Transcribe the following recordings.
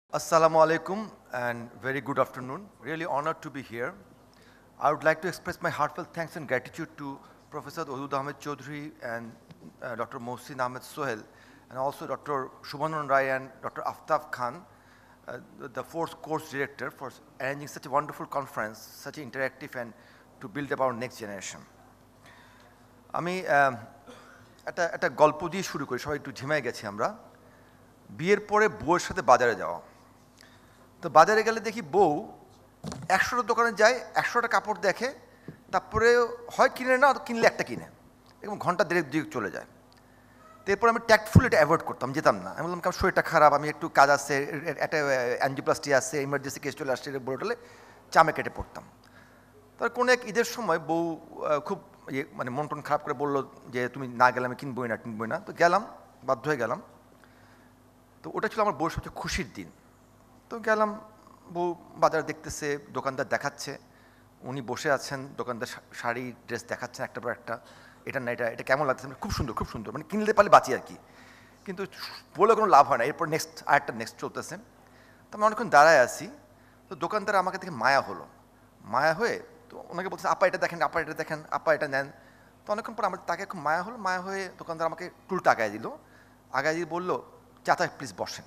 Assalamu alaikum and very good afternoon. Really honored to be here. I would like to express my heartfelt thanks and gratitude to Professor Wadud Ahmed Chaudhry and Dr. Mohsin Ahmed Sohel and also Dr. Shubhanan Rai and Dr. Aftaf Khan, the fourth course director, for arranging such a wonderful conference, such interactive and to build up our next generation. আমি একটা গল্প দিয়ে শুরু করি, সবাই একটু ঝিমায় গেছি আমরা। বিয়ের পরে বউয়ের সাথে বাজারে যাওয়া। তো বাজারে গেলে দেখি বউ ১০০টা দোকানে যায়, ১০০টা কাপড় দেখে, তারপরে হয় কিনে না, কিনলে একটা কিনে এবং ঘন্টা দেড়েক দুই চলে যায়। তো এরপর আমি ট্যাক্টফুল এটা অ্যাভয়েড করতাম, যেতাম না। আমি বললাম কারণ শরীরটা খারাপ, আমি একটু কাজ আছে, একটা অ্যাঞ্জিওপ্লাস্টি আছে, ইমার্জেন্সি কেস চলে আসছে, বলে টলে চামে কেটে পড়তাম। তার কোনো এক ঈদের সময় বউ খুব মানে মন টন খারাপ করে বললো যে তুমি না গেলে আমি কিনবই না। তো গেলাম, বাধ্য হয়ে গেলাম। তো ওটা ছিল আমার বউর সবচেয়ে খুশির দিন। তো গেলাম, বউ বাজার দেখতেছে, দোকানদার দেখাচ্ছে, উনি বসে আছেন, দোকানদার শাড়ি ড্রেস দেখাচ্ছেন একটা পর একটা, এটা না এটা কেমন লাগতেছে, খুব সুন্দর, মানে কিনলে পারলে বাঁচি আর কি। কিন্তু বলে কোনো লাভ হয় না, এরপর নেক্সট চলতেছে। তো আমি অনেকক্ষণ দাঁড়ায় আছি। তো দোকানদার আমাকে দেখে মায়া হয়ে তো ওনাকে বলছে আপা এটা দেখেন, আপা এটা নেন। তো অনেকক্ষণ পর আমার তাকে খুব মায়া হয়ে দোকানদার আমাকে টুলটা আগায় দিল, বললো চাচা প্লিজ বসেন।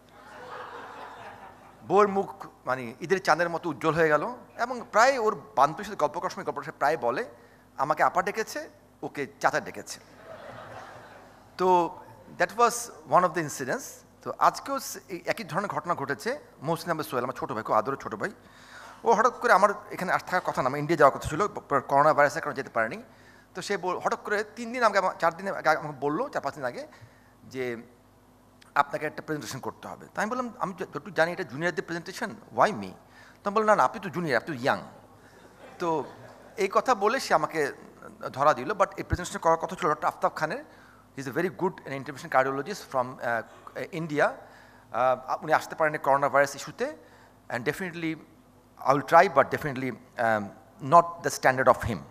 বউয়ের মুখ মানে ঈদের চাঁদের মতো উজ্জ্বল হয়ে গেল এবং প্রায় ওর বান্ধবীর সাথে গল্প করার সময় গল্পটা প্রায় বলে আমাকে আপা ডেকেছে, ওকে চাচা ডেকেছে। তো that was one of the incidents. তো আজকেও একই ধরনের ঘটনা ঘটেছে। মহসিন আহমেদ সোহেল, আমার ছোটো ভাই, খুব আদরের ছোটো ভাই, ও হঠাৎ করে আমার এখানে থাকার কথা না, আমার ইন্ডিয়া যাওয়ার কথা ছিল, করোনা ভাইরাসের কারণে যেতে পারেনি। তো সে হঠাৎ করে 3 দিন আগে, 4 দিন আগে আমাকে বললো, 4-5 দিন আগে, যে আপনাকে একটা প্রেজেন্টেশন করতে হবে। তাই আমি বললাম আমি যতটুকু জানি এটা জুনিয়রদের প্রেজেন্টেশন, ওয়াই মি? তো আমি বললাম না আপনি তো জুনিয়র, আপনি তো ইয়াং। তো এই কথা বলে সে আমাকে ধরা দিল। বাট এই প্রেজেন্টেশন করার কথা ছিল ডক্টর আফতাব খানের। He is a very good intervention cardiologist from India. উনি আসতে পারেন করোনা ভাইরাস ইস্যুতে, and definitely I will try, but definitely not the standard of him.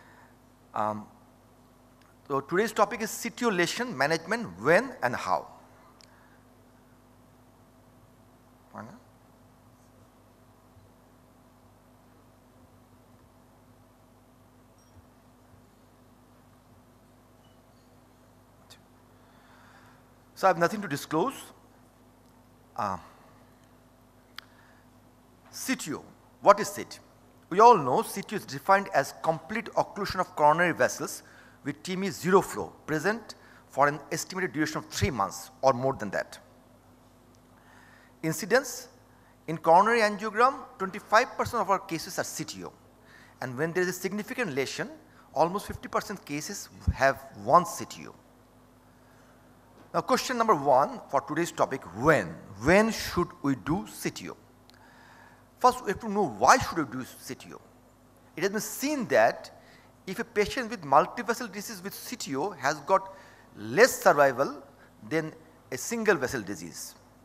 So today's topic is situation management, when and how. So I have nothing to disclose. CTO. What is CT? We all know CTO is defined as complete occlusion of coronary vessels with TME 0 flow present for an estimated duration of 3 months or more than that. Incidence in coronary angiogram, 25% of our cases are CTO, and when there is a significant lesion, almost 50% cases have one CTO. Now question number 1 for today's topic, when should we do CTO? First, we have to know why should we do CTO. It has been seen that if a patient with multivessel disease with CTO has got less survival than a single vessel disease.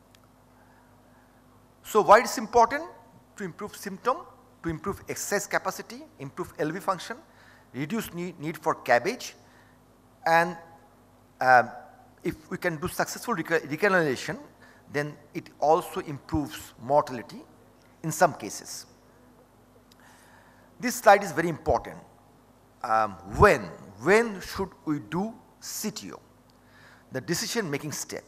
So why it is important? To improve symptom, to improve exercise capacity, improve LV function, reduce need for CABG, and if we can do successful recanalization, then it also improves mortality in some cases. This slide is very important. When should we do CTO? The decision-making step.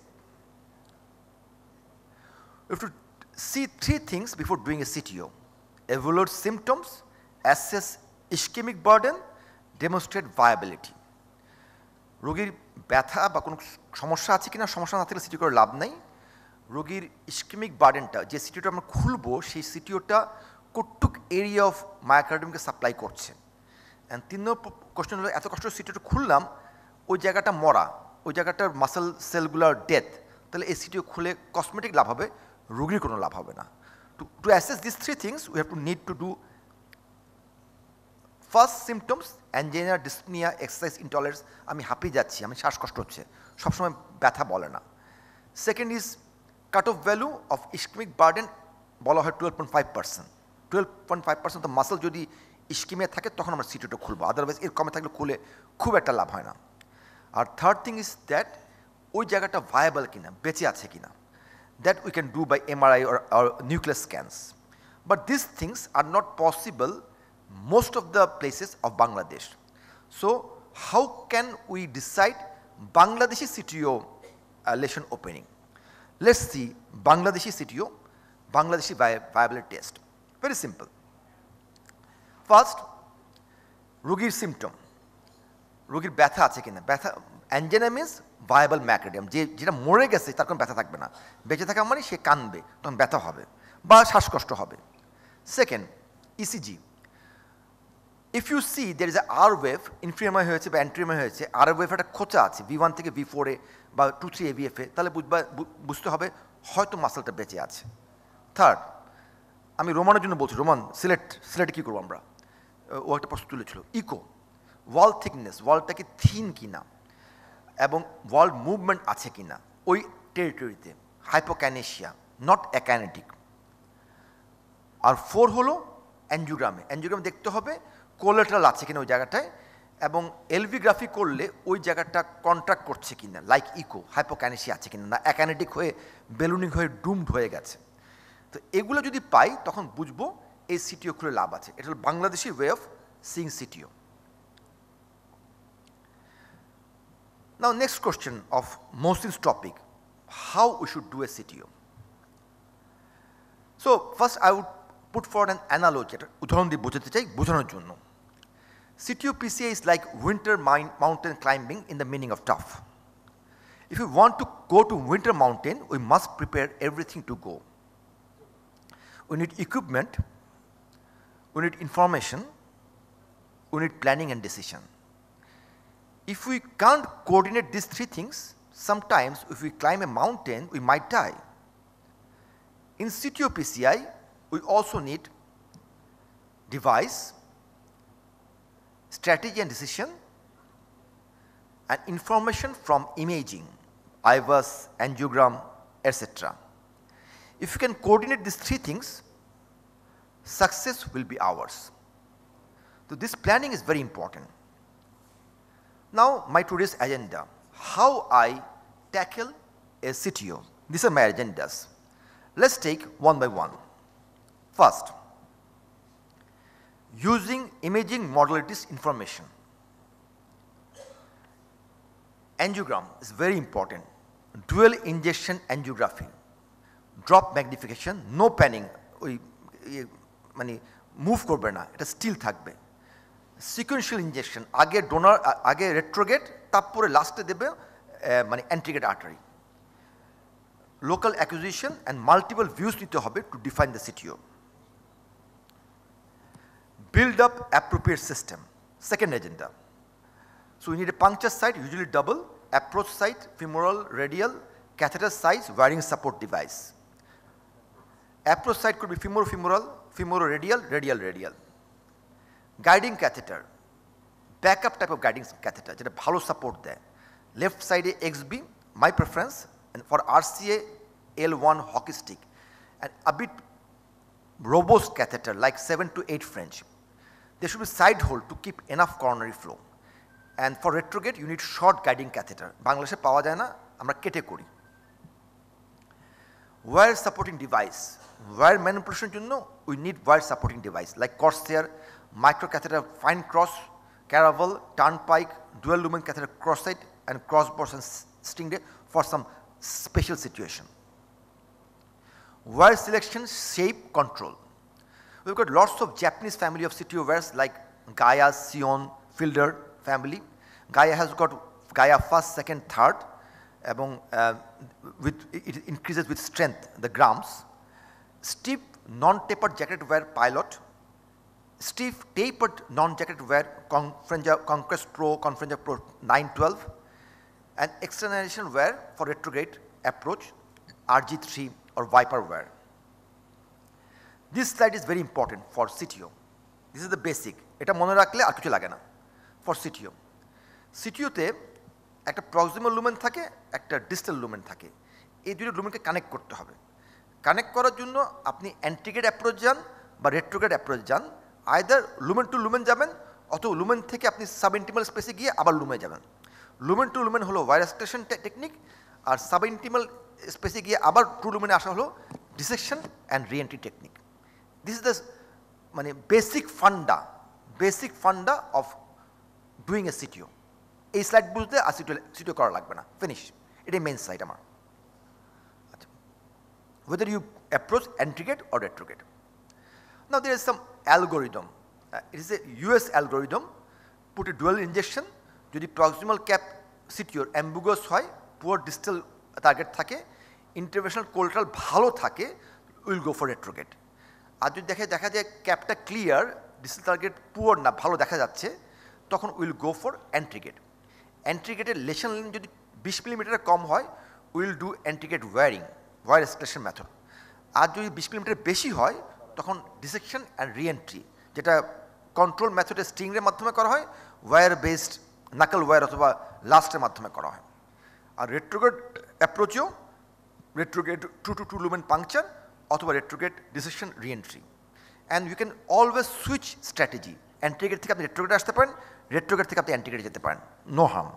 We have to see 3 things before doing a CTO. Evaluate symptoms, assess ischemic burden, demonstrate viability. রোগীর ব্যথা বা কোনো সমস্যা আছে কিনা, সমস্যা না থাকলে CTO করে লাভ নাই। রোগীর ইস্কেমিক বার্ডেনটা, যে সিটিওটা আমরা খুলবো, সেই সিটিওটা কতটুক এরিয়া অফ মায়োকার্ডিয়ামকে সাপ্লাই করছে। অ্যান্ড 3 নম্বর কোশ্চেন হলো এত কষ্ট সিটিওটা খুললাম, ওই জায়গাটা মরা, ওই জায়গাটার মাসেল সেলগুলার ডেথ, তাহলে এই সিটিও খুলে কসমেটিক লাভ হবে, রোগীর কোনো লাভ হবে না। To assess this 3 things we have to need to do first symptoms, angina, dyspnoea, exercise intolerance, আমি হাঁপিয়ে যাচ্ছি, আমি শ্বাসকষ্ট হচ্ছে, সবসময় ব্যথা বলে না। Second is cut off value of ischaemic burden, বলা হয় 12.5%। 12.5% তো মাসেল যদি ইস্কিমিয়া থাকে তখন আমরা সিটিওটা খুলবো, আদারওয়াইজ এর কমে থাকলে খুলে খুব একটা লাভ হয় না। আর থার্ড থিং ইজ দ্যাট ওই জায়গাটা ভায়াবল কিনা, বেঁচে আছে কিনা। that we can do by MRI or nuclear scans. But these things are not possible most of the places of Bangladesh. So how can we decide Bangladeshi CTO lesion opening? Let's see Bangladeshi CTO, Bangladeshi viability test. Very simple. First, রোগীর symptom. রোগীর ব্যথা আছে কিনা, ব্যথা angina means viable myocardium, যেটা মরে গেছে তার কোনো ব্যথা থাকবে না, বেঁচে থাকা মানে সে কানবে, তখন ব্যথা হবে বা শ্বাসকষ্ট হবে। Second, ECG. If you see there is a R wave, inferior হয়েছে বা anterior হয়েছে, R wave একটা খোঁচা আছে V1 থেকে V4 এ বা 2-3 AVF এ, তাহলে বুঝতে হবে হয়তো মাসলটা বেঁচে আছে। থার্ড, আমি রোমানের জন্য বলছি, রোমান সিলেটে কী করবো আমরা, ও একটা প্রশ্ন তুলেছিল। ইকো, ওয়াল থিকনেস, ওয়ালটা কি থিন কিনা এবং ওয়াল মুভমেন্ট আছে কিনা ওই টেরিটরিতে, হাইপোক্যানেশিয়া, নট অ্যাকাইনেটিক। আর 4 হলো অ্যানজিওগ্রামে, অ্যানজিওগ্রাম দেখতে হবে কোলাটারাল আছে কিনা ওই জায়গাটায়, এবং এলভিগ্রাফি করলে ওই জায়গাটা কন্ট্রাক্ট করছে কিনা, লাইক ইকো, হাইপোক্যানেশিয়া আছে কিনা, না অ্যাকাইনেটিক হয়ে বেলুনিং হয়ে ডুমড হয়ে গেছে। তো এগুলো যদি পাই তখন বুঝবো এই সিটিও খুলে লাভ আছে। এটা হলো Bangladeshi way of seeing CTO. Now next question of Mohsin's topic, how we should do a CTO. So first I would put forward an analogy, উদাহরণ দিয়ে বোঝাতে চাই, বোঝানোর জন্য। CTO PCI is like winter mountain climbing in the meaning of tough. If we want to go to winter mountain, we must prepare everything to go. We need equipment, we need information, we need planning and decision. If we can't coordinate these 3 things, sometimes if we climb a mountain, we might die. In CTO PCI, we also need device, strategy and decision, and information from imaging, IVUS, angiogram, etc. If you can coordinate these 3 things, success will be ours. So this planning is very important. Now my today's agenda, how I tackle a CTO. These are my agendas. Let's take one by one. First, using imaging modalities information. Angiogram is very important. Dual injection angiography, drop magnification, no panning, মানে move করবে না, এটা still থাকবে। Sequential injection, আগে donor, আগে retrograde, তারপরে লাস্টে দেবে মানে antegrade artery. Local acquisition and multiple views নিতে হবে to define the CTO. Build up appropriate system, second agenda. So we need a puncture site, usually double, approach site, femoral, radial, catheter size, wiring support device. Approach site could be femoral, femoral-radial, radial-radial. Guiding catheter, backup type of guiding catheter, যেটা ভালো support দেয়। Left side XB, my preference, and for RCA, L1 hockey stick, and a bit robust catheter like 7 to 8 French. There should be side hole to keep enough coronary flow. And for retrograde, you need short guiding catheter. বাংলাদেশে পাওয়া যায় না, আমরা কেটে করি। Wire supporting device, wire manipulation জন্য we need wire supporting device like Corsair, microcatheter, fine cross, Caravel, Turnpike, dual lumen catheter cross-site, and crossbars and stingray for some special situation. Wire selection, shape, control. We've got lots of Japanese family of CTO wires like Gaia, Sion, Fielder family. Gaia has got Gaia first, second, third, এবং it increases with strength, the grams. Stiff non-tapered jacketed wire pilot, stiff tapered non-jacketed wire Conquest Pro, Confranger Pro 912, and externalization wire for retrograde approach, RG3 or Viper wire. This slide is very important for CTO. This is the basic. এটা মনে রাখলে আর কিছু লাগে না for CTO. CTO তে একটা proximal lumen থাকে, একটা ডিস্টাল লুমেন থাকে। এই দুটো লুমেনকে কানেক্ট করতে হবে। কানেক্ট করার জন্য আপনি অ্যান্টিগ্রেড অ্যাপ্রোচ যান বা রেট্রোগ্রেড অ্যাপ্রোচ যান, আইদার লুমেন টু লুমেন যাবেন অথবা লুমেন থেকে আপনি সাবইন্টিমাল স্পেসে গিয়ে আবার লুমে যাবেন। লুমেন টু লুমেন হলো ওয়্যার এক্সট্রাকশন টেকনিক, আর সাবইন্টিমাল স্পেসে গিয়ে আবার ট্রু লুমেনে আসা হলো dissection and re-entry technique. This is the মানে বেসিক ফান্ডা অফ ডুইং এ সিটিও। এই স্লাইড বুঝতে আর সিটিও করা লাগবে না, ফিনিশ। এটাই মেন স্লাইড আমার। আচ্ছা, whether you approach anti-gate or retrogate. Now there is some algorithm. It is a US algorithm. Put a dual injection. যদি proximal cap CTO ambiguous হয়, poor distal target থাকে, interventional collateral ভালো থাকে, will go for retrogate. আর যদি দেখা যায় ক্যাপটা clear, distal target poor না, ভালো দেখা যাচ্ছে, তখন উইল গো ফর অ্যান্ট্রিগেট। অ্যান্ট্রিগেটের লেশন লেন্থ যদি 20 মিলিমিটারের কম হয়, will do antegrade wire escalation method. আর যদি 20 মিলিমিটার বেশি হয়, তখন ডিসেকশন অ্যান্ড রিএন্ট্রি, যেটা কন্ট্রোল মেথডে স্ট্রিংয়ের মাধ্যমে করা হয়, ওয়্যার বেসড নাকল ওয়্যার অথবা লাস্টের মাধ্যমে করা হয়। আর রেট্রোগেট অ্যাপ্রোচেও retrograde true to lumen puncture অথবা retrograde dissection re-entry. And you can always switch strategy. Antegrade থেকে আপনি রেট্রোগেটে আসতে পারেন, রেট্রোগেট থেকে আপনি অ্যান্টিগেটে যেতে পারেন, নো হার্ম।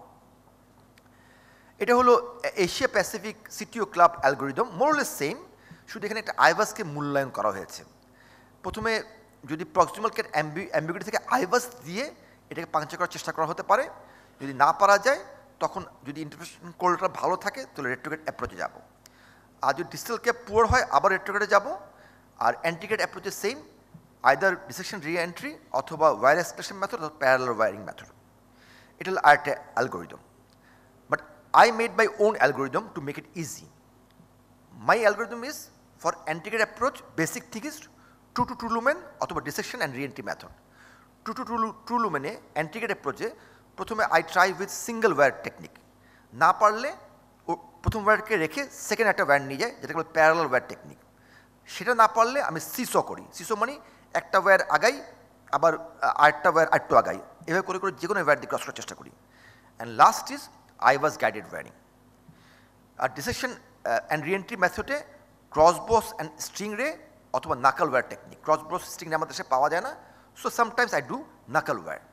এটা হলো Asia Pacific CTO club algorithm, more or less same, শুধু এখানে একটা আইভাসকে মূল্যায়ন করা হয়েছে। প্রথমে যদি প্রক্সিমাল কেট অ্যাম্বিগুইটি থেকে আইভাস দিয়ে এটাকে পাংচার করার চেষ্টা করা হতে পারে। যদি না পারা যায়, তখন যদি ইন্টারপ্রিটেশন কোলাটারাল ভালো থাকে, তাহলে রেট্রোগেট অ্যাপ্রোচে যাব। আর যদি ডিস্টাল ক্যাপ পুয়ার হয়, আবার রেট্রোগেটে যাব। আর অ্যান্টিগেট অ্যাপ্রোচে সেম, আইদার ডিসেকশন রি-এন্ট্রি অথবা ওয়্যার এসকেলেশন মেথড অথবা প্যারালাল ওয়্যারিং মেথড। এটা হলো আরেকটা algorithm. But I made my own algorithm to make it easy. My algorithm is for anti-gate approach, basic thing is true to true lumen অথবা dissection and re-entry method. True to true lumen এ anti-gate approach এ প্রথমে I try with single wire technique. না পারলে প্রথম ওয়্যারকে রেখে second একটা wire নিয়ে যায়, যেটা বলে প্যারালাল ওয়্যার টেকনিক। সেটা না পারলে আমি সিসো করি। সিসো মানে একটা ওয়্যার আগাই, আবার আরেকটা ওয়্যার আরেকটু আগাই, এভাবে করে করে যে কোনো ওয়্যার দিয়ে ক্রস করার চেষ্টা করি। And last is IVUS guided wiring. আর ডিসেকশন অ্যান্ড রিএন্ট্রি মেথডে ক্রসবোস অ্যান্ড স্ট্রিং রে অথবা knuckle wire technique. CrossBoss string ray আমাদের দেশে পাওয়া যায় না, so sometimes I do knuckle wire.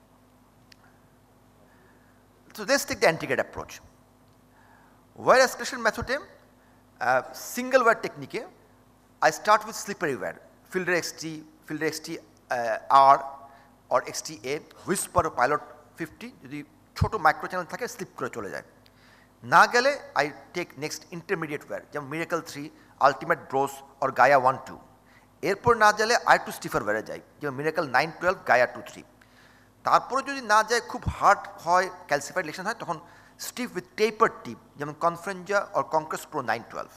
So let's take the anti-gate approach. Wire escalation মেথডে single wire টেকনিকে I start with slippery wire, Fielder XT R or XT-A, Whisper Pilot 50, যদি ছোটো micro channel থাকে স্লিপ করে চলে যায়। না গেলে I take next intermediate wire, যেমন Miracle 3, Ultimate Bros or Gaia 1-2। এরপর না গেলে আরেকটু স্টিফার ওয়্যারে যায়, যেমন মিরাকল 9-12, গায়া 2-3। তারপরে যদি না যায়, খুব হার্ড হয়, ক্যালসিফাইড লেশন হয়, তখন স্টিফ উইথ টেপার টিপ, যেমন Confianza or Conquest Pro 9-12।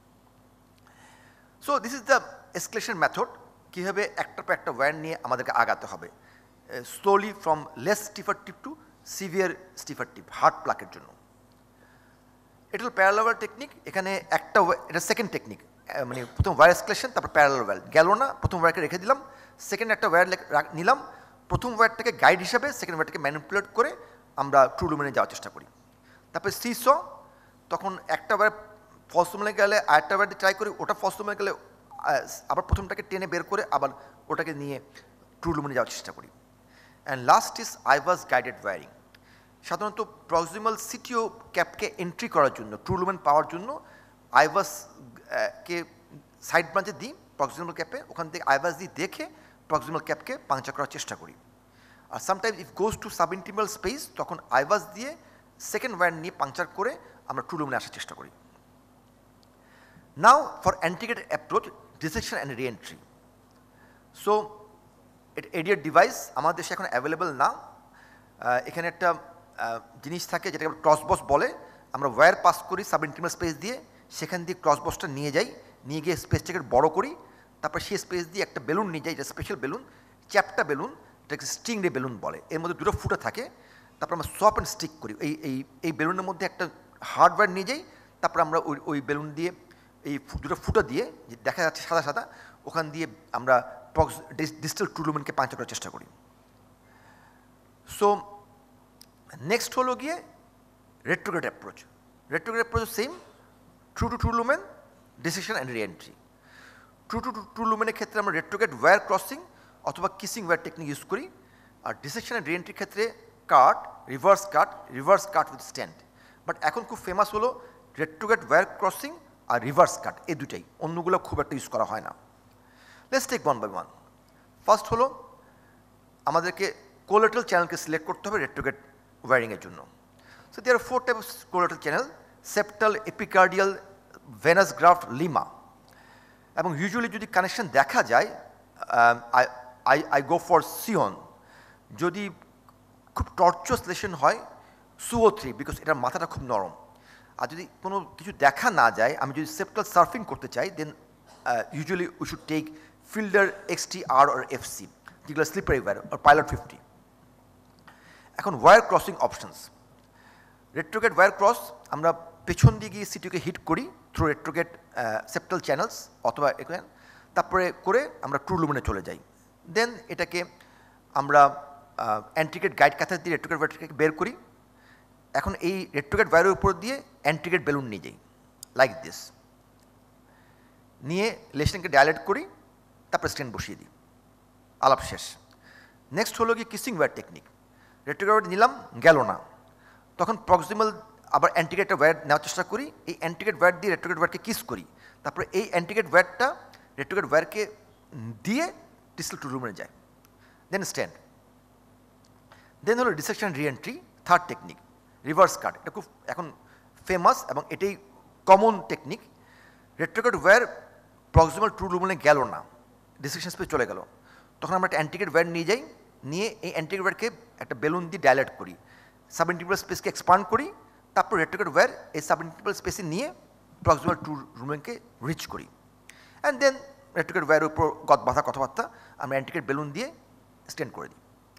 So this is the escalation method, কীভাবে একটার পর একটা ওয়্যার নিয়ে আমাদেরকে আগাতে হবে, slowly from less stiffer tip to severe stiffer tip, hard প্লাকের জন্য। এটা হল প্যারালাল ওয়্যার টেকনিক। এখানে একটা এটা সেকেন্ড টেকনিক, মানে প্রথম ওয়্যার এসকেলেশন, তারপর প্যারালাল ওয়্যার গেল না, প্রথম ওয়্যারকে রেখে দিলাম, সেকেন্ড একটা ওয়্যার নিলাম, প্রথম ওয়্যারটাকে গাইড হিসাবে সেকেন্ড ওয়্যারটাকে ম্যানিপুলেট করে আমরা ট্রু লুমেনে যাওয়ার চেষ্টা করি। তারপরে সিস, তখন একটা ওয়্যার ফলস লুমেনে গেলে আরেকটা ওয়্যার ট্রাই করি, ওটা ফলস লুমেনে গেলে আবার প্রথমটাকে টেনে বের করে আবার ওটাকে নিয়ে ট্রু লুমেনে যাওয়ার চেষ্টা করি। And last is IVUS guided wiring. সাধারণত প্রক্সিমাল সিটিও ক্যাপকে এন্ট্রি করার জন্য, ট্রু লুমেন পাওয়ার জন্য আইভাসকে সাইড ব্রাঞ্চে দিই প্রক্সিমাল ক্যাপে, ওখান থেকে আইভাস দিয়ে দেখে প্রক্সিমাল ক্যাপকে পাংচার করার চেষ্টা করি। আর sometimes if goes to subintimal space, তখন আইভাস দিয়ে সেকেন্ড ওয়্যার নিয়ে পাংচার করে আমরা ট্রু লুমেনে আসার চেষ্টা করি। Now for antegrade approach, dissection and re-entry. So ADR device আমাদের দেশে এখন অ্যাভেলেবল না। এখানে একটা জিনিস থাকে যেটাকে ক্রসবস বলে, আমরা ওয়্যার পাস করি সাব ইন্টিমাল স্পেস দিয়ে, সেখান দিয়ে ক্রসবসটা নিয়ে যাই, নিয়ে গিয়ে স্পেসটাকে বড় করি, তারপর সেই স্পেস দিয়ে একটা বেলুন নিয়ে যাই, এটা স্পেশাল বেলুন, চ্যাপ্টা বেলুন, এটাকে স্ট্রিং রে বেলুন বলে। এর মধ্যে দুটো ফুটা থাকে, তারপর আমরা সপ অ্যান্ড স্টিক করি। এই বেলুনের মধ্যে একটা হার্ডওয়্যার নিয়ে যাই, তারপর আমরা ওই বেলুন দিয়ে এই দুটো ফুটা দিয়ে, যে দেখা যাচ্ছে সাদা সাদা, ওখান দিয়ে আমরা ডিস্টাল ট্রু লুমেনকে পাংচার করার চেষ্টা করি। সো নেক্সট হলো গিয়ে retrograde approach. Retrograde approach same, true to true lumen, dissection and re-entry. True to true লুমেনের ক্ষেত্রে আমরা রেট্রোগ্রেড ওয়্যার ক্রসিং অথবা কিসিং ওয়্যার টেকনিক ইউজ করি। আর ডিসেকশন অ্যান্ড রি-এন্ট্রির ক্ষেত্রে রিভার্স কাট উইথ স্ট্যান্ড। বাট এখন খুব ফেমাস হলো retrograde wire crossing আর রিভার্স কাট, এই দুটাই, অন্যগুলো খুব একটা ইউজ করা হয় না। Let's take one by one. First হলো আমাদেরকে কোলেটারাল চ্যানেলকে সিলেক্ট করতে হবে রেট্রোগ্রেড ওয়ারিংয়ের জন্য। So there are 4 type of collateral channel: septal, epicardial, venous graft, LIMA. এবং ইউজুয়ালি যদি কানেকশন দেখা যায়, আই গো ফর সিওন। যদি খুব টর্চাস লেশন হয়, SUO3, বিকজ এটার মাথাটা খুব নরম। আর যদি কোনো কিছু দেখা না যায়, আমি যদি সেপ্টাল সার্ফিং করতে চাই, then usually we should take Fielder XTR or FC, যেগুলো স্লিপারি ওয়্যার, or Pilot 50। এখন wire crossing options. Retrograde wire cross আমরা পেছন দিয়ে গিয়ে সিটিওকে হিট করি থ্রু রেট্রোগ্রেড সেপ্টাল চ্যানেলস অথবা এখানে, তারপরে করে আমরা ট্রু লুমেনে চলে যাই। দেন এটাকে আমরা অ্যান্টিগ্রেড গাইড ক্যাথেট দিয়ে রেট্রোগ্রেড ওয়্যারটাকে বের করি। এখন এই রেট্রোগ্রেড ওয়্যারের উপর দিয়ে অ্যান্টিগ্রেড বেলুন নিয়ে যাই, লাইক দিস। নিয়ে লেশনকে ডায়ালেট করি, তারপরে স্ট্যান্ড বসিয়ে দিই, আলাপ শেষ। নেক্সট হলো কি kissing wire technique. Retrograde wire নিলাম, গেল না, তখন প্রক্সিমাল আবার অ্যান্টিগ্রেড ওয়্যার নেওয়ার চেষ্টা করি। এই অ্যান্টিগ্রেড ওয়্যার দিয়ে রেট্রোগ্রেড ওয়্যারকে কিস করি, তারপরে এই অ্যান্টিগ্রেড ওয়্যারটা রেট্রোগ্রেড ওয়্যারকে দিয়ে ডিসটাল টু রুমে যায়, দেন স্ট্যান্ড। দেন হলো dissection re-entry, third technique, reverse কাট। এটা খুব এখন ফেমাস এবং এটাই common technique. Retrograde wire proximal true লুমেনে গেল না, ডিসেকশন স্পেস চলে গেল, তখন আমরা একটা অ্যান্টিগ্রেড ওয়্যার নিয়ে যাই, নিয়ে এই অ্যান্টিগ্রেড ওয়্যারকে একটা বেলুন দিয়ে ডায়ালেট করি, সাবইন্টিগ্রাল স্পেসকে এক্সপান্ড করি, তারপর রেট্রোগ্রেড ওয়্যার এই সাবইন্টিগ্রাল স্পেসে নিয়ে প্রক্সিমাল ট্রু লুমেনকে রিচ করি। অ্যান্ড দেন রেট্রোগ্রেড ওয়্যারের উপর বাঁধা কথাবার্তা আমরা অ্যান্টিগ্রেড বেলুন দিয়ে স্টেন্ড করে দিই।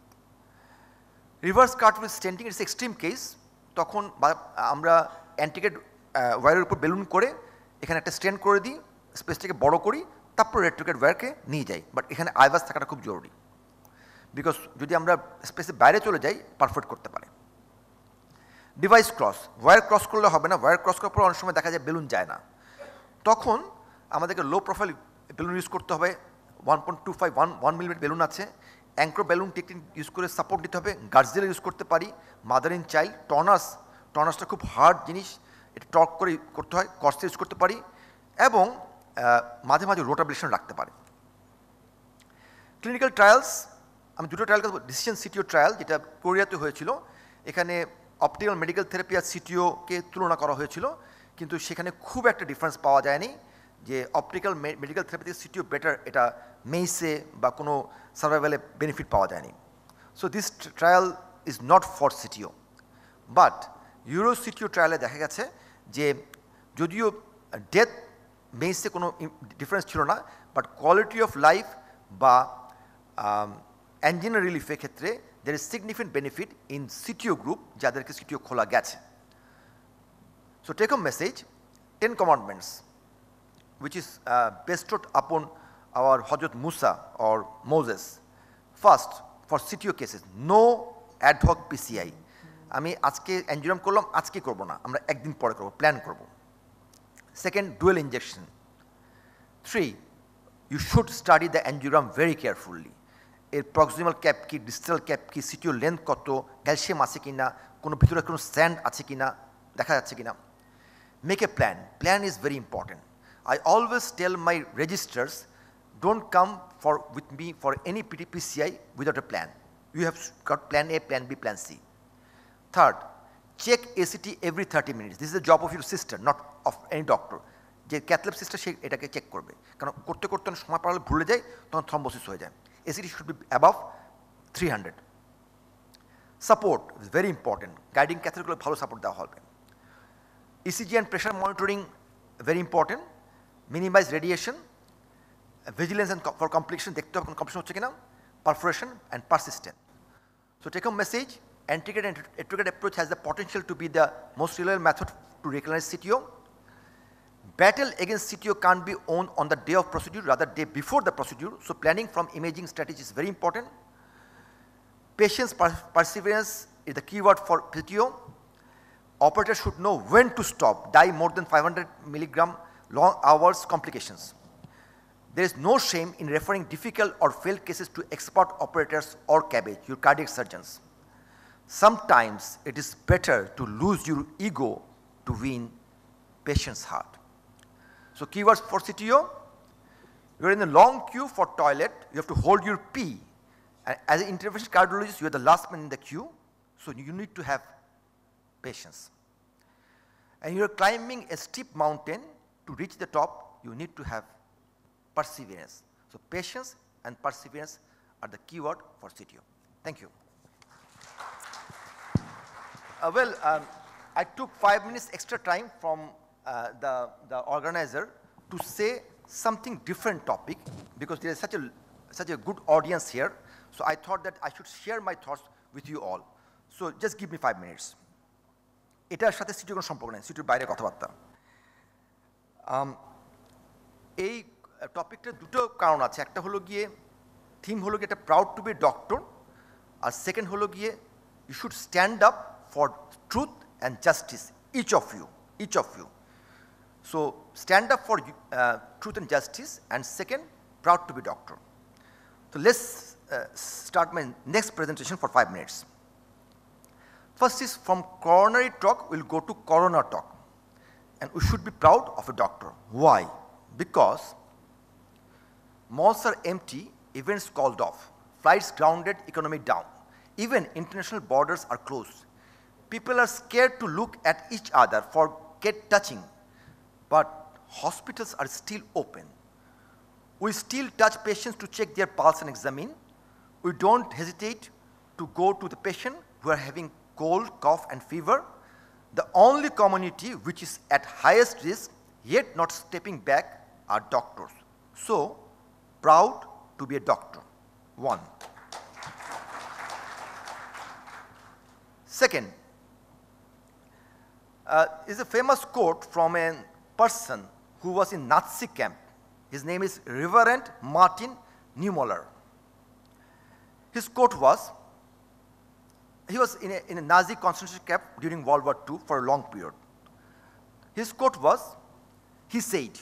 রিভার্স কাট with stenting, it's extreme case. তখন আমরা অ্যান্টিগ্রেড ওয়্যারের উপর বেলুন করে এখানে একটা স্ট্যান্ড করে দিই, স্পেসটাকে বড় করি, তারপর রেট্রোগ্রেড ওয়্যারকে নিয়ে যাই। বাট এখানে আইভাস থাকাটা খুব জরুরি, বিকজ যদি আমরা স্পেসের বাইরে চলে যাই, পারফেক্ট করতে পারে। ডিভাইস ক্রস, ওয়্যার ক্রস করলে হবে না, ওয়্যার ক্রস করার পর অনেক সময় দেখা যায় বেলুন যায় না, তখন আমাদেরকে লো প্রোফাইল বেলুন ইউজ করতে হবে। 1.25 1 মিলিমিটার বেলুন আছে, অ্যাঙ্কর বেলুন টেকনিক ইউজ করে সাপোর্ট দিতে হবে। গার্জিয়াল ইউজ করতে পারি, মাদার ইন চাইল্ড, টর্নাসটা খুব হার্ড জিনিস, এটা টর্ক করে করতে হয়, কর্সে ইউজ করতে পারি, এবং মাঝে মাঝে রোটাবিলেশন রাখতে পারে। ক্লিনিক্যাল ট্রায়ালস, আমি দুটো ট্রায়াল, ডিসিশন সিটিও ট্রায়াল, যেটা কোরিয়াতে হয়েছিল। এখানে অপটিক্যাল মেডিকেল থেরাপি আর সিটিওকে তুলনা করা হয়েছিল, কিন্তু সেখানে খুব একটা ডিফারেন্স পাওয়া যায়নি যে অপটিক্যাল মেডিকেল থেরাপি থেকে সিটিও বেটার, এটা মেইসে বা কোনো সার্ভাইভালে বেনিফিট পাওয়া যায়নি। So this trial is not for CTO. But Euro CTO ট্রায়ালে দেখা গেছে যে যদিও ডেথ মেইসে কোনো ডিফারেন্স ছিল না, বাট কোয়ালিটি অফ লাইফ বা অ্যাঞ্জিনা রিলিফের ক্ষেত্রে there is significant benefit in CTO group যাদেরকে CTO খোলা গেছে। So take home message, 10 commandments which is bestowed upon our Hazrat Musa or Moses. First, for CTO cases, no ad hoc PCI. আমি আজকে angiogram করলাম, আজকে করব না, আমরা একদিন পরে করব, প্ল্যান করব। Second, dual injection. 3, you should study the angiogram very carefully. এর প্রক্সিমাল ক্যাপ কি, ডিস্টাল ক্যাপ কি, সিটিও লেন্থ কত, ক্যালসিয়াম আছে কিনা, কোনো ভিতরে কোনো স্যান্ড আছে কিনা, দেখা যাচ্ছে কিনা। Make a plan, plan is very important. I always tell my registrars, don't come for with me for any PCI without a plan. You have got plan A, plan B, plan C. Third, check ACT every 30 minutes. This is the job of your sister, not of any doctor. যে cath lab sister সে এটাকে check করবে, কারণ করতে করতে অনেক সময় পারলে ভুলে যায়, তখন থ্রম্বোসিস হয়ে যায়। ACT should be above 300. Support is very important. Guiding catheterগুলো ভালো সাপোর্ট দেওয়া হবে। ECG and pressure monitoring very important. Minimize radiation. Vigilance and for complication, দেখতে হবে কোন কমপ্লিকেশন হচ্ছে কিনা। Perforation and persistent. So take home message, antigrade and retrograde approach has the potential to be the most reliable method to recognize CTO. Battle against CTO can't be won on the day of procedure, rather day before the procedure. So planning from imaging strategy is very important. Patience, perseverance is the keyword for CTO. Operator should know when to stop, die more than 500 milligram, long hours, complications. There is no shame in referring difficult or failed cases to expert operators or CABG, your cardiac surgeons. Sometimes it is better to lose your ego to win patient's heart. So keywords for CTO, you're in a long queue for toilet, you have to hold your pee. And as an intervention cardiologist, you're the last man in the queue, so you need to have patience. And you're climbing a steep mountain, to reach the top, you need to have perseverance. So patience and perseverance are the keyword for CTO. Thank you. I took 5 minutes extra time from the organizer to say something different topic because there is such a good audience here. So I thought that I should share my thoughts with you all. So just give me 5 minutes. এটার সাথে সিটির কোনো সম্পর্ক নেই, সিটির বাইরে কথাবার্তা। এই টপিকটার দুটো কারণ আছে, একটা হলো গিয়ে থিম হলো গিয়ে এটা প্রাউড টু বি ডক্টর, আর সেকেন্ড হলো গিয়ে you should stand up for truth and justice, each of you. So stand up for truth and justice, and second, proud to be doctor. So let's start my next presentation for 5 minutes. First is from coronary talk, we'll go to coroner talk. And we should be proud of a doctor. Why? Because malls are empty, events called off, flights grounded, economy down. Even international borders are closed. People are scared to look at each other, forget touching. But hospitals are still open. We still touch patients to check their pulse and examine. We don't hesitate to go to the patient who are having cold, cough and fever. The only community which is at highest risk yet not stepping back are doctors. So, proud to be a doctor. 1. Second, is a famous quote from a person who was in Nazi camp. His name is Reverend Martin Niemöller. His quote was, he was in a Nazi concentration camp during World War II for a long period. His quote was, he said,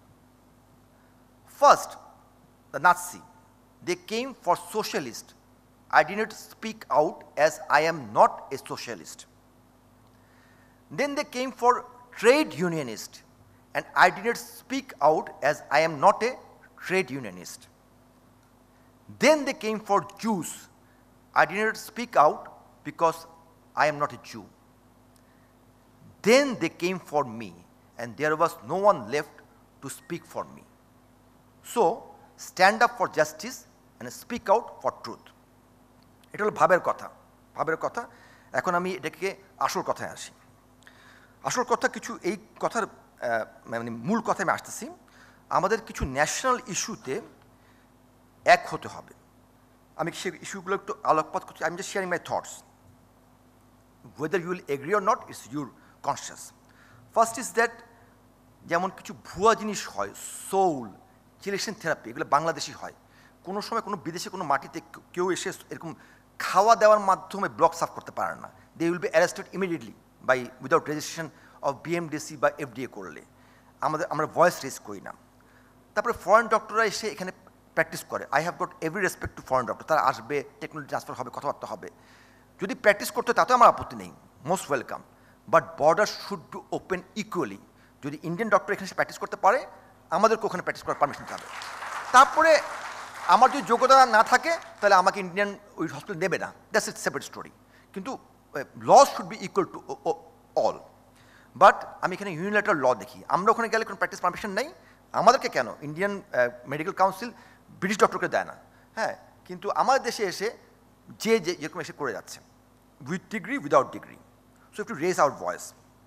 first, the Nazi, they came for socialist. I did not speak out as I am not a socialist. Then they came for trade unionist, and I did not speak out as I am not a trade unionist. Then they came for Jews. I did not speak out because I am not a Jew. Then they came for me, and there was no one left to speak for me. So, stand up for justice and speak out for truth. এটা হলো ভাবের কথা। এখন আমি এটাকে আসল কথায় আসি। আসল কথা কিছু, এই কথার মানে মূল কথায় আমি আসতেছি। আমাদের কিছু ন্যাশনাল ইস্যুতে এক হতে হবে। আমি সেই ইস্যুগুলো একটু আলোকপাত করছি। I am just sharing my thoughts. whether you will agree or not, it's your conscious. First is that যেমন কিছু ভুয়া জিনিস হয়, সোল, চিলেকশন থেরাপি, এগুলো বাংলাদেশি হয়। কোনো সময় কোনো বিদেশে কোনো মাটিতে কেউ এসে এরকম খাওয়া দেওয়ার মাধ্যমে ব্লক সাফ করতে পারে না। They will be arrested immediately by without registration of BMDC বা এফডিএ করলে। আমরা ভয়েস রেজ করি না। তারপরে ফরেন ডক্টররা এসে এখানে প্র্যাকটিস করে। I have got every respect to foreign doctor. তারা আসবে, টেকনোলজি ট্রান্সফার হবে, কথাবার্তা হবে। যদি প্র্যাকটিস করতে তাতেও আমার আপত্তি নেই, most welcome. But border should be open equally. যদি ইন্ডিয়ান ডক্টর এখানে প্র্যাকটিস করতে পারে, আমাদেরকে ওখানে প্র্যাকটিস করার পারমিশন দিতে হবে। তারপরে আমার যদি যোগ্যতা না থাকে, তাহলে আমাকে ইন্ডিয়ান ওই হসপিটাল নেবে না, দ্যাটস ইট সেপারেট স্টোরি। কিন্তু law should be equal to all. But আমি এখানে ইউনিল্যাটারাল ল দেখি। আমরা ওখানে গেলে কোনো প্র্যাকটিস পারমিশন নেই। আমাদেরকে কেন ইন্ডিয়ান মেডিকেল কাউন্সিল ব্রিটিশ ডক্টরকে দেয় না, হ্যাঁ, কিন্তু আমার দেশে এসে যেরকম এসে করে যাচ্ছে, with degree, without degree. So you to raise our voice.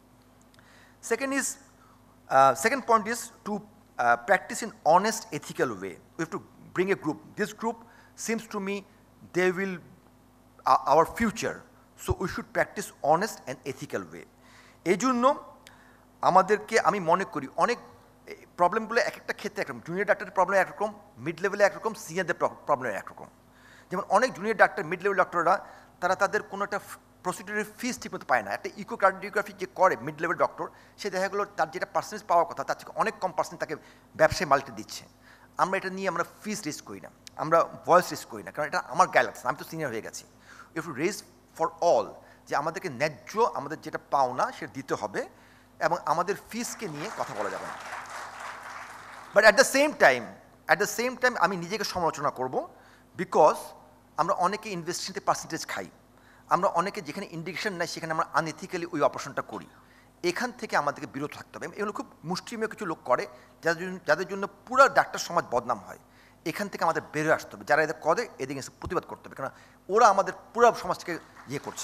Second point is to practice in honest, ethical way. We have to bring a group. This group seems to me they will our future. So we should practice honest and ethical way. এই জন্য আমাদেরকে আমি মনে করি অনেক প্রবলেমগুলো এক একটা ক্ষেত্রে একরকম। জুনিয়র ডাক্তারের প্রবলেম একরকম, মিড লেভেলে একরকম, সিনিয়রদের প্রবলেম একরকম। যেমন অনেক জুনিয়র ডাক্তার, মিড লেভেল ডক্টররা তারা তাদের কোনো একটা প্রসিডিউরের ফিস ঠিকমতো পায় না। একটা ইকোকার্ডিওগ্রাফি যে করে মিড লেভেল ডক্টর, সে দেখা গেলো তার যেটা পার্সেন্টেজ পাওয়ার কথা তার থেকে অনেক কম পার্সেন্ট তাকে ব্যবসায় মাল্টি দিচ্ছে। আমরা এটা নিয়ে আমরা ফিস রেজ করি না, আমরা ভয়েস রেজ করি না, কারণ এটা আমার গায়ে লাগছে, আমি তো সিনিয়র হয়ে গেছি। You to raise for all, যে আমাদেরকে ন্যায্য আমাদের যেটা পাওনা সেটা দিতে হবে। এবং আমাদের ফিসকে নিয়ে কথা বলা যাবে না। But at the same time আমি নিজেকে সমালোচনা করব, বিকজ আমরা অনেকে ইনভেস্টিংতে পার্সেন্টেজ খাই, আমরা অনেকে যেখানে ইন্ডিকেশন নাই সেখানে আমরা আনএথিক্যালি ওই অপারেশনটা করি। এখান থেকে আমাদেরকে বিরত থাকতে হবে। এগুলো খুব মুষ্টিমেয় কিছু লোক করে যাদের জন্য পুরো ডাক্তার সমাজ বদনাম হয়। এখান থেকে আমাদের বেরোয় আসতে হবে, যারা এদের করে এদিকে প্রতিবাদ করতে হবে, কারণ ওরা আমাদের পুরো সমাজকে করছে।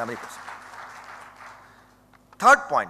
থার্ড পয়েন্ট,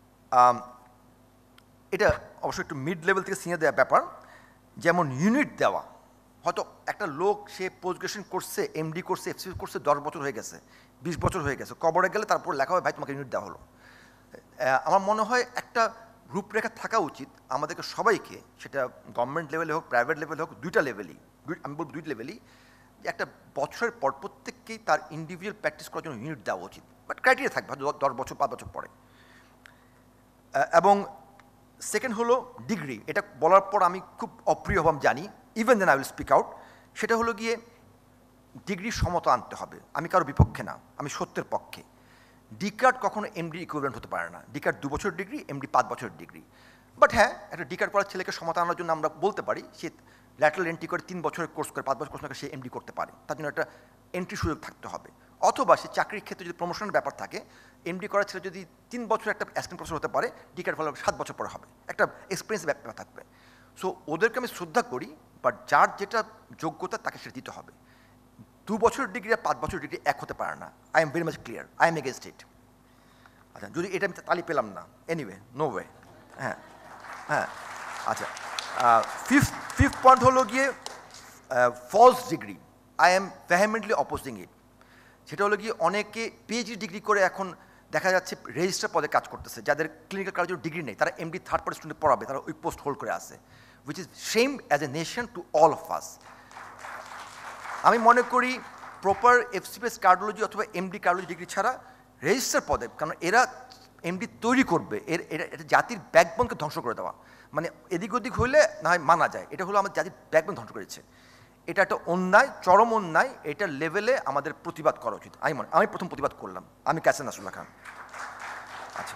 এটা অবশ্যই একটু মিড লেভেল থেকে সিনিয়র দেওয়ার ব্যাপার, যেমন ইউনিট দেওয়া। হয়তো একটা লোক সে পোস্ট গ্রাজুয়েশন করছে, এমডি করছে, এফসিপি করছে, 10 বছর হয়ে গেছে, 20 বছর হয়ে গেছে, কবরে গেলে তারপর লেখা হয় ভাই তোমাকে ইউনিট দেওয়া হলো। আমার মনে হয় একটা রূপরেখা থাকা উচিত আমাদেরকে সবাইকে, সেটা গভর্নমেন্ট লেভেলে হোক, প্রাইভেট লেভেলে হোক, দুইটা লেভেলই, আমি বলব দুইটা লেভেলই, একটা বছরের পর প্রত্যেককেই তার ইন্ডিভিজুয়াল প্র্যাকটিস করার জন্য ইউনিট দেওয়া উচিত। বাট ক্রাইটেরিয়া থাকবে, হয়তো 10 বছর 5 বছর পরে। এবং সেকেন্ড হলো ডিগ্রি। এটা বলার পর আমি খুব অপ্রিয় হব আমি জানি, even then I will speak out. সেটা হলো গিয়ে ডিগ্রির সমতা আনতে হবে। আমি কারো বিপক্ষে না, আমি সত্যের পক্ষে। ডিকার্ড কখনো এমডি ইকুইভ্যালেন্ট হতে পারে না। ডিকার্ড 2 বছরের ডিগ্রি, এমডি 5 বছরের ডিগ্রি। বাট হ্যাঁ, একটা ডিকার্ড করার ছেলেকে সমতা আনার জন্য আমরা বলতে পারি সে ল্যাটারাল এন্ট্রি করে 3 বছরের কোর্স করে 5 বছর কোর্স করে সে এমডি করতে পারে, তার জন্য একটা এন্ট্রি সুযোগ থাকতে হবে। অথবা সে চাকরির ক্ষেত্রে যদি প্রমোশনের ব্যাপার থাকে, এমডি করার ছেলে যদি 3 বছর একটা অ্যাসিস্ট্যান্ট প্রফেসর হতে পারে, ডিকার্ড ফলে 7 বছর পরে হবে, একটা এক্সপিরিয়েন্স ব্যাপার থাকবে। সো ওদেরকে আমি শ্রদ্ধা করি, বাট যার যেটা যোগ্যতা তাকে সেটা দিতে হবে। 2 বছরের ডিগ্রি আর 5 বছরের ডিগ্রি এক হতে পারে না। I am very much clear, I am against it. আচ্ছা, যদি এটা আমি তালি পেলাম না, এনিওয়ে, নো ওয়ে। হ্যাঁ হ্যাঁ, আচ্ছা। ফিফথ পয়েন্ট হলো গিয়ে false degree. I am vehemently opposing it. সেটা হলো গিয়ে অনেকে পিএইচডি ডিগ্রি করে এখন দেখা যাচ্ছে রেজিস্ট্রার পদে কাজ করতেছে, যাদের ক্লিনিক্যাল কাজের ডিগ্রি নেই, তারা এমডি থার্ড পার্টি স্টুডেন্ট পড়াবে, তারা ওই পোস্ট হোল্ড করে আসে, which is same as a nation to all of us. আমি মনে করি প্রপার এফসিপিএস কার্ডিওলজি অথবা এমডি কার্ডিওলজি ডিগ্রি ছাড়া রেজিস্ট্রার পদে, কারণ এরা এমডি তৈরি করবে, এটা জাতির ব্যাকবোনকে ধ্বংস করে দেওয়া। মানে এদিক ওদিক হইলে না হয় মানা যায়, এটা হলো আমাদের জাতির ব্যাকবোন ধ্বংস করেছে। এটা একটা অন্যায়, চরম অন্যায়। এটার লেভেলে আমাদের প্রতিবাদ করা উচিত। আমি প্রথম প্রতিবাদ করলাম, আমি কাসেম নাসরুল্লাহ খান। আচ্ছা,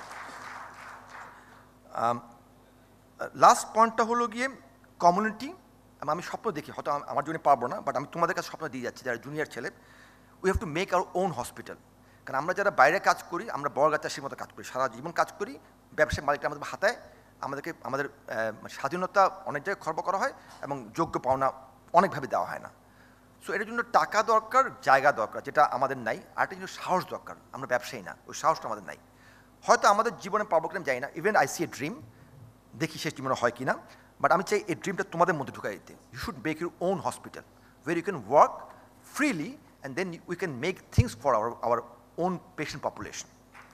লাস্ট পয়েন্টটা হলো গিয়ে কমিউনিটি। আমি স্বপ্ন দেখি, হয়তো আমার জন্য পারবো না, বাট আমি তোমাদের কাছে স্বপ্ন দিয়ে যাচ্ছি যারা জুনিয়র ছেলে। We have to make our own hospital. কারণ আমরা যারা বাইরে কাজ করি, আমরা বড় চাষির মতো কাজ করি, সারা জীবন কাজ করি, ব্যবসায়িক মালিকটা আমাদের হাতায়, আমাদের স্বাধীনতা অনেক জায়গায় খর্ব করা হয় এবং যোগ্য পাওনা অনেকভাবে দেওয়া হয় না। সো এটার জন্য টাকা দরকার, জায়গা দরকার, যেটা আমাদের নাই। আর একটা জন্য সাহস দরকার, আমরা ব্যবসায়ী না, ওই সাহসটা আমাদের নাই। হয়তো আমাদের জীবনে পাবো কিনা যাই না, even I see a dream, দেখি শেষ জীবনে হয় কিনা। বাট আমি চাই এই ড্রিমটা তোমাদের মধ্যে ঢুকাই দিতে। You should make your own hospital where you can work freely and then we can make things for our own patient population.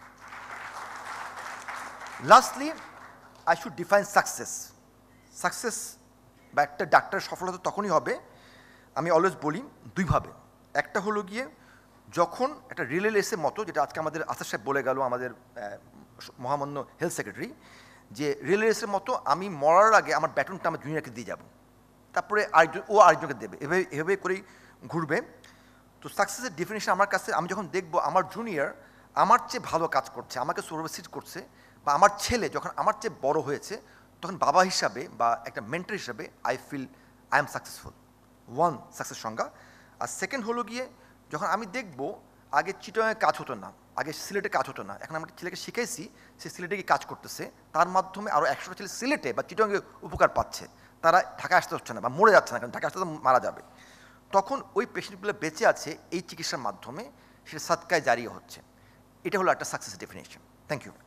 Lastly, I should define success. Success বা একটা ডাক্তারের সফলতা তখনই হবে, আমি অলওয়েজ বলি দুইভাবে। একটা হলো গিয়ে যখন একটা রিলে রেসের মতো, যেটা আজকে আমাদের আসাদ সাহেব বলে গেল, আমাদের মহামান্য হেলথ সেক্রেটারি, যে রিলে রেসের মতো আমি মরার আগে আমার ব্যাটনটা আমার জুনিয়রকে দিয়ে যাব, তারপরে আরেকজনকে দেবে, এভাবে করেই ঘুরবে। তো সাকসেসের ডেফিনেশন আমার কাছে, আমি যখন দেখবো আমার জুনিয়র আমার চেয়ে ভালো কাজ করছে, আমাকে সুপারভাইজ করছে, বা আমার ছেলে যখন আমার চেয়ে বড় হয়েছে, তখন বাবা হিসাবে বা একটা মেন্টর হিসাবে I feel I am successful. One success সংজ্ঞা। আর সেকেন্ড হলো গিয়ে যখন আমি দেখবো আগে চিটাগাংয়ে কাজ হতো না, আগে সিলেটে কাজ হতো না, এখন আমরা ছেলেকে শিখেছি সে সিলেটে গিয়ে কাজ করতেছে, তার মাধ্যমে আরও 100টা ছেলে সিলেটে বা চিটাগাংয়ে উপকার পাচ্ছে, তারা ঢাকা আসতে হচ্ছে না বা মরে যাচ্ছে না, কারণ ঢাকা আসতে তো মারা যাবে। তখন ওই পেশেন্টগুলো বেঁচে আছে এই চিকিৎসার মাধ্যমে, সেটা সাদকায় জারিয়ে হচ্ছে। এটা হলো একটা success definition. Thank you.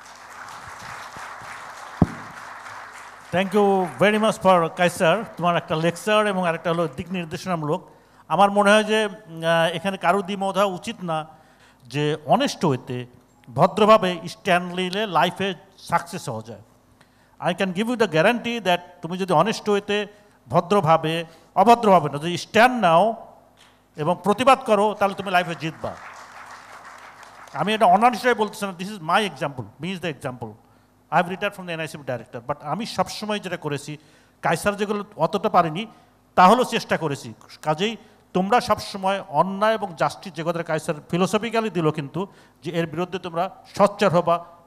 Thank you very much for Kaiser, তোমার একটা লেকচার এবং আরেকটা হলো দিক নির্দেশনামূলক। আমার মনে হয় যে এখানে কারো দ্বিমত হওয়া উচিত না যে অনেস্ট হইতে, ভদ্রভাবে স্ট্যান্ড নিলে লাইফে সাকসেস হওয়া যায়। I can give you the guarantee that তুমি যদি অনেস্ট হইতে, ভদ্রভাবে, অভদ্রভাবে না, যদি স্ট্যান্ড নাও এবং প্রতিবাদ করো, তাহলে তুমি লাইফে জিতবা। আমি এটা অনার হিসেবে বলতেছি না, this is my example, me is the example. I have retired from the NICF director, but আমি সবসময় যেটা করেছি, কায়সার যেগুলো অতটা পারিনি তাহলেও চেষ্টা করেছি। কাজেই তোমরা সবসময় অন্যায় এবং জাস্টিস যে কথা কায়সার ফিলোসফিক্যালি দিল, কিন্তু যে এর বিরুদ্ধে তোমরা সোচ্চার হবা,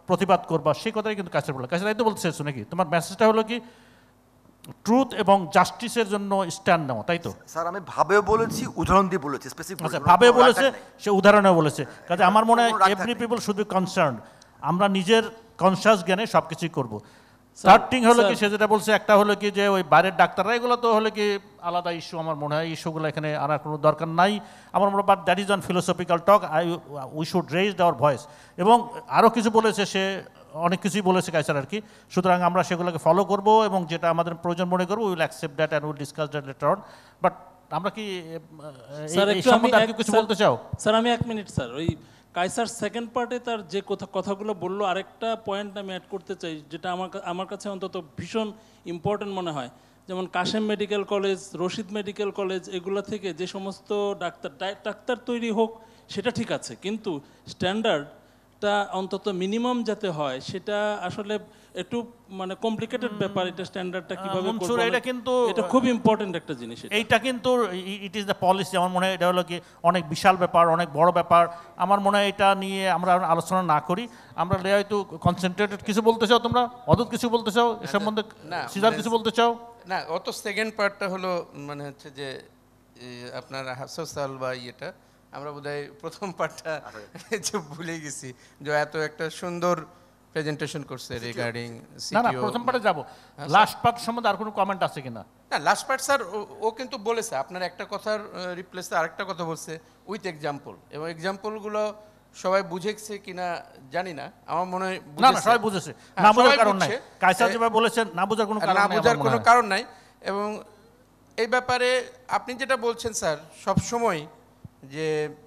প্রতিবাদ করবা, সেই কথাই কিন্তু কাছের বলে। কাছে তাই তো বলতে চাইছো নাকি? তোমার মেসেজটা হলো কি ট্রুথ এবং জাস্টিসের জন্য স্ট্যান্ড নেওয়া, তাই তো? স্যার আমি ভাবেও বলেছি, উদাহরণ দিয়ে বলেছি, স্পেসিফিক আচ্ছা, ভাবে বলেছে, সে উদাহরণেও বলেছে। কাজে আমার মনে হয় every people should be concern, আমরা নিজের কনসাস জ্ঞানে সব কিছুই করবো। থার্ড থিং হলো কি, সে যেটা বলছে, একটা হলো কি যে ওই বাইরের ডাক্তাররা, এগুলো তো হলো কি আলাদা ইস্যু। আমার মনে হয় ইস্যুগুলো এখানে আনার কোনো দরকার নাই আমার মনে হয়। But that is on philosophical talk, we should raise our voice. এবং আরও কিছু বলেছে সে, অনেক কিছুই বলেছে কাইসার আর কি। সুতরাং আমরা সেগুলোকে ফলো করব এবং যেটা আমাদের প্রয়োজন মনে করবো, will accept that and will discuss that later on. But আমরা কি এই সম্বন্ধে আর কিছু বলতে চাও? স্যার আমি 1 মিনিট স্যার, ওই কাইসার সেকেন্ড পার্টে তার যে কথাগুলো বললো, আরেকটা পয়েন্ট আমি অ্যাড করতে চাই, যেটা আমার কাছে অন্তত ভীষণ ইম্পর্টেন্ট মনে হয়। যেমন Kashem medical college, Rashid medical college, এগুলো থেকে যে সমস্ত ডাক্তার তৈরি হোক সেটা ঠিক আছে, কিন্তু স্ট্যান্ডার্ডটা অন্তত মিনিমাম যাতে হয়, সেটা আসলে একটু মানে কমপ্লিকেটেড ব্যাপার। এটা স্ট্যান্ডার্ডটা কিভাবে করব, এটা কিন্তু এটা খুব ইম্পর্টেন্ট একটা জিনিস। এইটা কিন্তু ইট ইজ দ্য পলিসি। আমার মনে হয় এটা হলো কি অনেক বিশাল ব্যাপার, অনেক বড় ব্যাপার। আমার মনে হয় এটা নিয়ে আমরা আলোচনা না করি, আমরা একটু কনসেন্ট্রেটেড। কিছু বলতে চাও তোমরা? অদ্ভুত কিছু বলতে চাও এ সম্বন্ধে? সিদ্ধার্থ কিছু বলতে চাও? না, অত সেকেন্ড পার্টটা হলো মানে হচ্ছে যে আপনার হাফসাল বা ইয়েটা আমরা বোধহয় প্রথম পার্টটা ভুলে গেছি, যে এত একটা সুন্দর প্রেজেন্টেশন করছে রিগার্ডিং না না, প্রথম পার্টে যাবো। লাস্ট পার্ট সম্বন্ধে আর কোনো কমেন্ট আছে কিনা? না, লাস্ট পার্ট স্যার ও কিন্তু বলেছে আপনার একটা কথার রিপ্লেসে আরেকটা কথা বলছে উইথ এক্সাম্পল, এবং এক্সাম্পলগুলো সবাই বুঝেছে কিনা জানি না, আমার মনে হয় না না, সবাই বুঝেছে, না বোঝার কারণ নাই। কাইসার যেভাবে বলেছেন, না বোঝার কোনো কারণ নাই, না বোঝার কোনো কারণ নাই। এবং এই ব্যাপারে আপনি যেটা বলছেন স্যার, সবসময় যে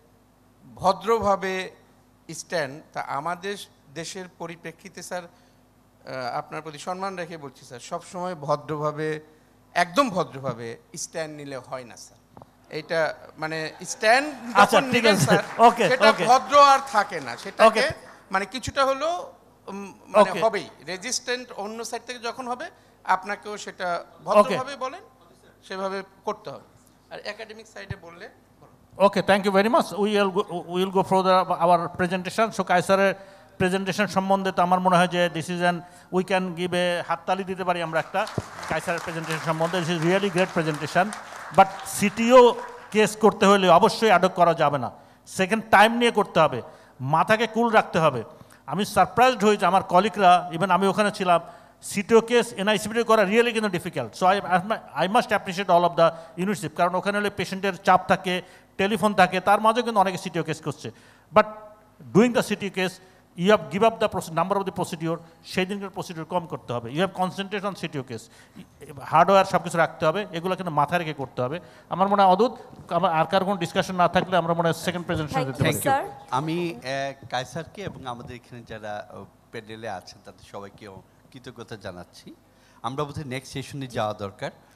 ভদ্রভাবে স্ট্যান্ড, তা আমাদের দেশের পরিপ্রেক্ষিতে স্যার আপনার প্রতি সম্মান রেখে বলছি স্যার, সবসময় ভদ্রভাবে, একদম ভদ্রভাবে স্ট্যান্ড নিলে হয় না স্যার। এইটা মানে স্ট্যান্ড যখন নিবেন স্যার, সেটা ভদ্র আর থাকে না, সেটাকে মানে কিছুটা হলো মানে হবেই রেজিস্ট্যান্ট। অন্য সাইড থেকে যখন হবে আপনাকেও সেটা ভদ্রভাবে বলেন, সেভাবে করতে হবে। আর একাডেমিক সাইডে বললে okay, thank you very much. Will go for our presentation. So কাইসারের প্রেজেন্টেশন সম্বন্ধে তো আমার মনে হয় যে this is an, we can give a হাততালি দিতে পারি আমরা একটা কাইসারের প্রেজেন্টেশন সম্বন্ধে। This is really great presentation. But CTO case করতে হলে অবশ্যই আটক করা যাবে না, সেকেন্ড টাইম নিয়ে করতে হবে, মাথাকে কুল রাখতে হবে। আমি সারপ্রাইজড হয়েছি, আমার কলিগরা, ইভেন আমি ওখানে ছিলাম, সিটিও কেস এনআইসিপিটি করা রিয়েলি কিন্তু difficult. So I must appreciate all of the university, কারণ ওখানে হলে পেশেন্টের চাপ থাকে, টেলিফোন থাকে, তার মাঝেও কিন্তু অনেকে সিটিও কেস করছে। But doing the CT case, you have give up the number of the procedure, সেই দিনকার প্রসিডিওর কম করতে হবে। You have concentrate on CTO case, hardware সব কিছু রাখতে হবে, এগুলো কিন্তু মাথায় রেখে করতে হবে। আমার মনে হয় অদ্ভুত, আর কার কোনো ডিসকাশন না থাকলে আমরা মনে হয় সেকেন্ড প্রেজেন্টেশন দিতে পারি। আমি কায়সারকে এবং আমাদের এখানে যারা প্যানেলে আছেন তাদের সবাইকে কৃতজ্ঞতা জানাচ্ছি। আমরা বোধহয় নেক্সট সেশনে যাওয়া দরকার।